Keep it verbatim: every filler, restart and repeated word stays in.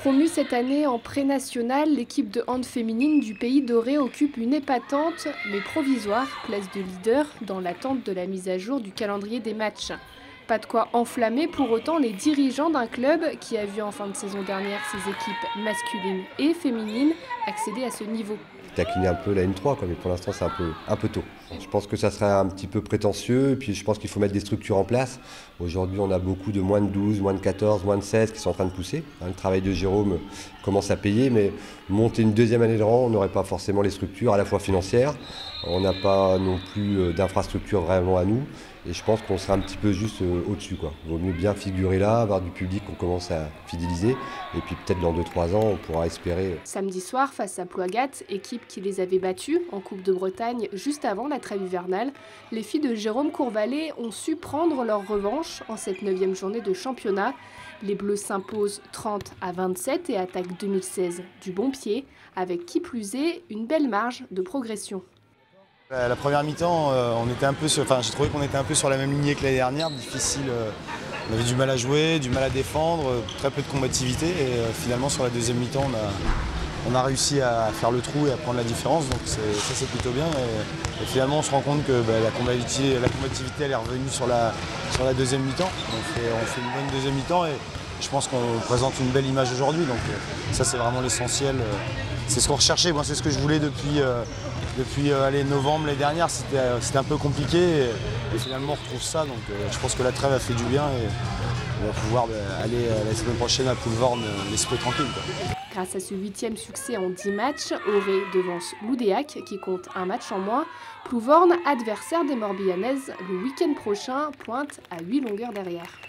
Promue cette année en pré-national, l'équipe de hand féminine du Pays Doré occupe une épatante mais provisoire place de leader dans l'attente de la mise à jour du calendrier des matchs. Pas de quoi enflammer pour autant les dirigeants d'un club qui a vu en fin de saison dernière ses équipes masculines et féminines accéder à ce niveau. Taquiner un peu la M trois, quoi, mais pour l'instant c'est un peu, un peu tôt. Je pense que ça serait un petit peu prétentieux, et puis je pense qu'il faut mettre des structures en place. Aujourd'hui on a beaucoup de moins de douze, moins de quatorze, moins de seize qui sont en train de pousser. Le travail de Jérôme commence à payer, mais monter une deuxième année de rang, on n'aurait pas forcément les structures à la fois financières, on n'a pas non plus d'infrastructures vraiment à nous, et je pense qu'on serait un petit peu juste au-dessus, quoi. Il vaut mieux bien figurer là, avoir du public qu'on commence à fidéliser, et puis peut-être dans deux trois ans on pourra espérer. Samedi soir face à Ploagat, équipe qui les avait battus en Coupe de Bretagne juste avant la trêve hivernale, les filles de Jérôme Courvalet ont su prendre leur revanche en cette neuvième journée de championnat. Les Bleus s'imposent trente à vingt-sept et attaquent deux mille seize du bon pied, avec qui plus est une belle marge de progression. La première mi-temps, on était un peu sur, enfin, j'ai trouvé qu'on était un peu sur la même lignée que l'année dernière, difficile. On avait du mal à jouer, du mal à défendre, très peu de combativité, et finalement sur la deuxième mi-temps, on a, on a réussi à faire le trou et à prendre la différence, donc ça c'est plutôt bien. Et, et finalement on se rend compte que bah, la, combativité, la combativité elle est revenue sur la, sur la deuxième mi-temps. On fait, on fait une bonne deuxième mi-temps et je pense qu'on présente une belle image aujourd'hui, donc ça c'est vraiment l'essentiel. C'est ce qu'on recherchait, moi c'est ce que je voulais depuis, euh, depuis euh, allez, novembre l'année dernière, c'était euh, un peu compliqué et, et finalement on retrouve ça, donc euh, je pense que la trêve a fait du bien et on va pouvoir bah, aller euh, la semaine prochaine à Plouvorne euh, l'esprit tranquille, quoi. Grâce à ce huitième succès en dix matchs, Auray devance Loudéac qui compte un match en moins. Plouvorne, adversaire des Morbihanaises, le week-end prochain, pointe à huit longueurs derrière.